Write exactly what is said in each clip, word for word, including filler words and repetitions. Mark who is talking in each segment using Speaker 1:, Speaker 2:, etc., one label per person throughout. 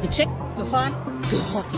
Speaker 1: Gecheckt, gefahren, gehockt.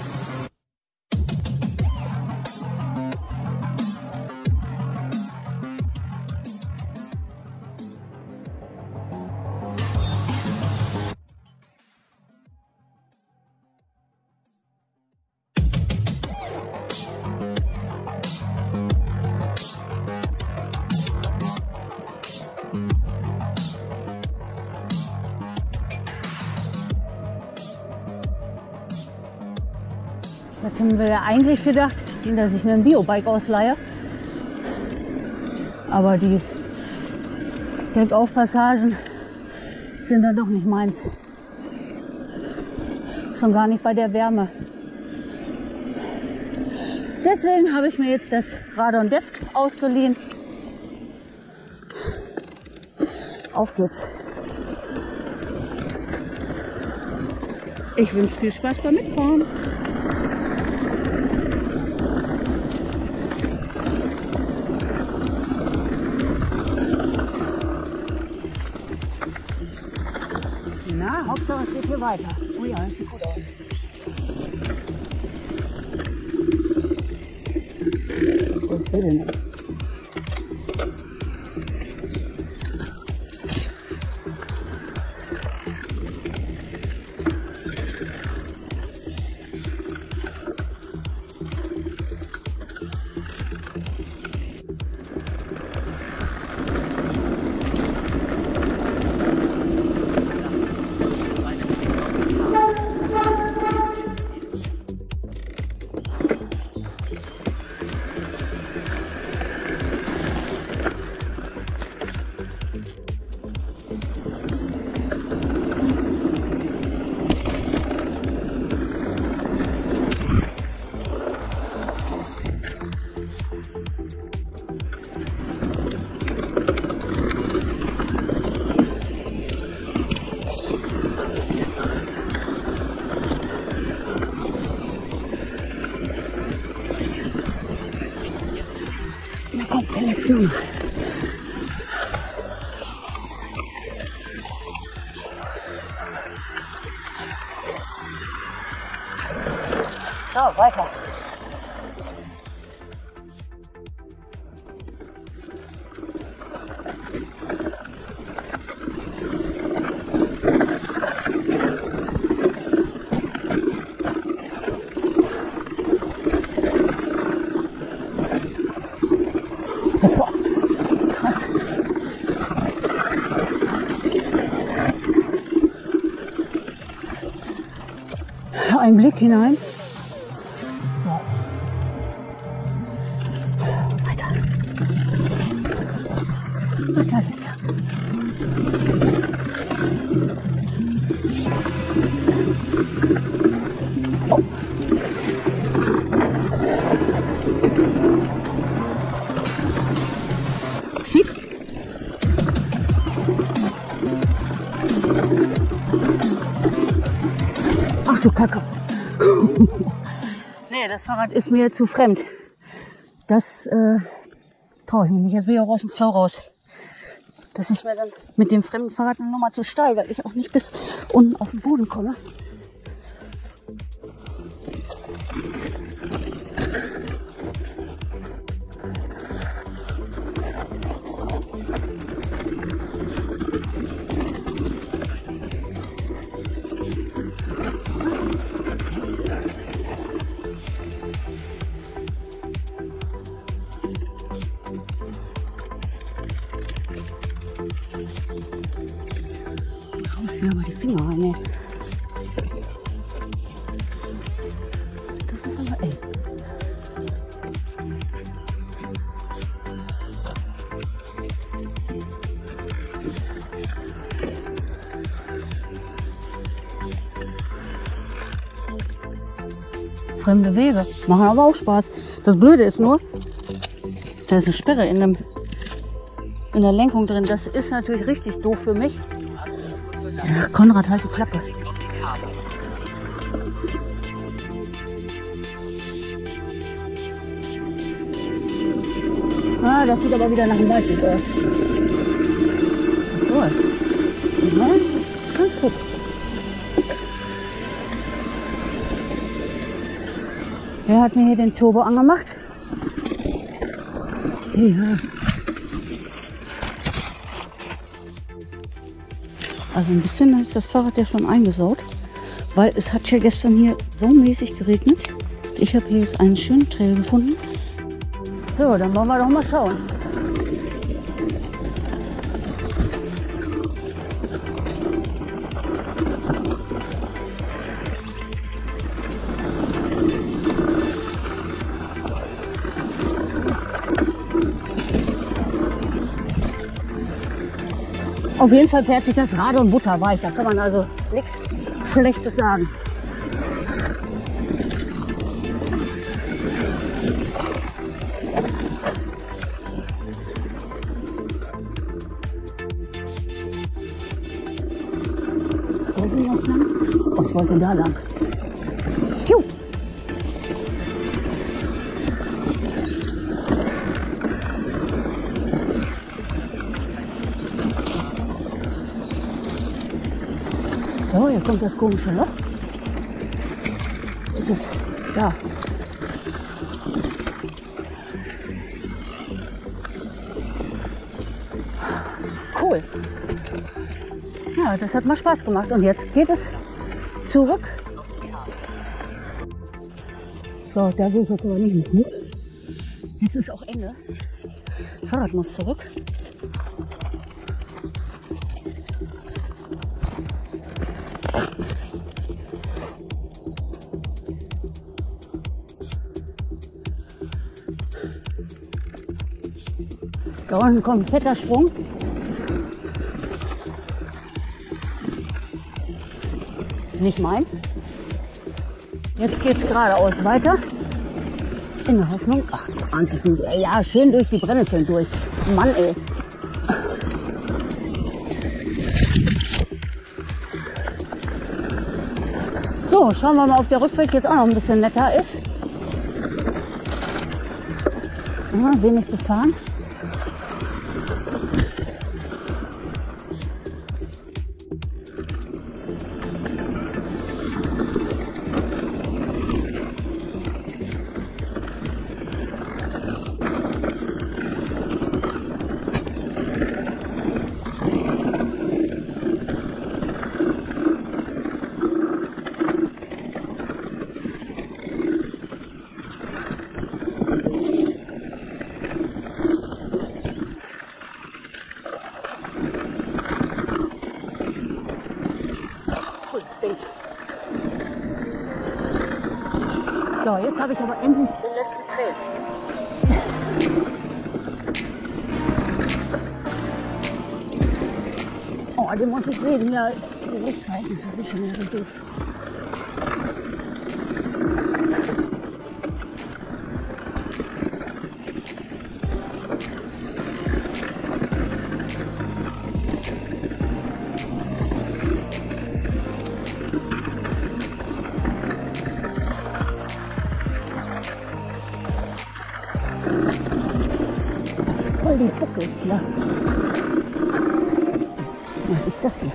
Speaker 1: Ich hätte mir ja eigentlich gedacht, dass ich mir ein Biobike ausleihe. Aber die Bergaufpassagen sind dann doch nicht meins. Schon gar nicht bei der Wärme. Deswegen habe ich mir jetzt das Radon Deft ausgeliehen. Auf geht's. Ich wünsche viel Spaß beim Mitfahren. Na, Hauptsache es geht hier weiter. Oh ja, das sieht gut aus. Was ist denn jetzt? Jetzt noch. So, weiter. Ein Blick hinein. So. Weiter. Weiter jetzt. Oh. Schick. Ach du Kacke. Nee, das Fahrrad ist mir zu fremd. Das äh, traue ich mich nicht. Jetzt will ich auch aus dem Flow raus. Das ist mir dann mit dem fremden Fahrrad eine Nummer zu steil, weil ich auch nicht bis unten auf den Boden komme. Ja, aber die Finger rein, ey. Das ist aber eng. Fremde Wege machen aber auch Spaß. Das Blöde ist nur, da ist eine Sperre in, dem, in der Lenkung drin. Das ist natürlich richtig doof für mich. Ach, Konrad, halt die Klappe. Ah, das sieht aber wieder nach dem Waldweg aus. Cool. Ja, ganz gut. Wer hat mir hier den Turbo angemacht? Ja. Also ein bisschen ist das Fahrrad ja schon eingesaut, weil es hat ja gestern hier so mäßig geregnet. Ich habe hier jetzt einen schönen Trail gefunden. So, dann wollen wir doch mal schauen. Auf jeden Fall fährt sich das Rad und Butter weich. Da kann man also nichts Schlechtes sagen. Wo ging das lang? Oh, ich wollte da lang. Juh. So, hier kommt das komische Loch. Ist es da? Cool. Ja, das hat mal Spaß gemacht. Und jetzt geht es zurück. So, da gehe ich jetzt aber nicht mit. Jetzt ist auch Ende. Das Fahrrad muss zurück. Da unten kommt ein fetter Sprung. Nicht meins. Jetzt geht es geradeaus weiter. In der Hoffnung. Ach, Wahnsinn. Ja, schön durch die Brennnesseln durch. Mann, ey. So, schauen wir mal, ob der Rückweg jetzt auch noch ein bisschen netter ist. Ja, wenig befahren. So, jetzt habe ich aber endlich den letzten Trail. Oh, den muss ich reden. Ja, die Lichtverhältnisse sind schon wieder so doof. Voll die Buckels hier. Was ist das hier?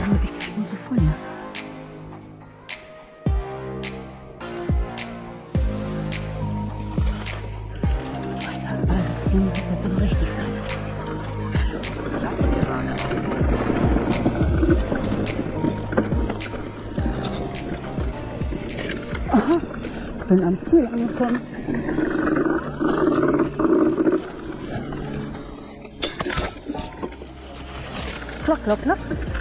Speaker 1: Warum ist das schon so voll hier? Alter, Alter, hier muss das jetzt so richtig sein. Aha, ich bin am Ziel angekommen. Klock, klock, klock.